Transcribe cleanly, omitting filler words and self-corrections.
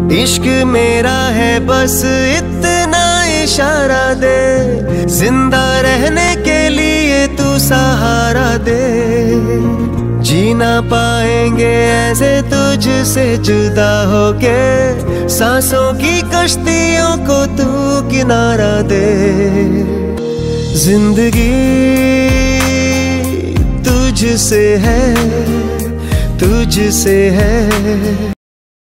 इश्क मेरा है बस इतना इशारा दे, जिंदा रहने के लिए तू सहारा दे। जी ना पाएंगे ऐसे तुझसे जुदा होके, सांसों की कश्तियों को तू किनारा दे। जिंदगी तुझसे है, तुझसे है।